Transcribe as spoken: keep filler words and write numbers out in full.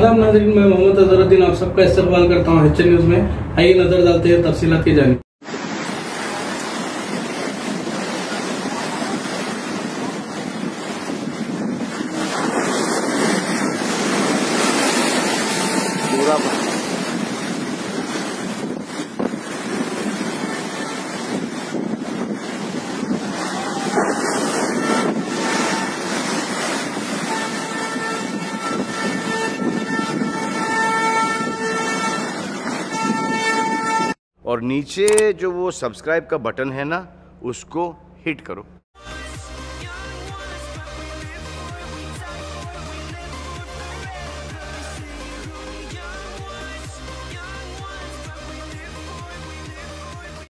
आदाब नाज़रीन, मैं मोहम्मद अजहरुद्दीन आप सबका इस्तकबाल करता हूँ एच एन न्यूज में। आइए नजर डालते हैं तफसीलात की जानिब। और नीचे जो वो सब्सक्राइब का बटन है ना, उसको हिट करो।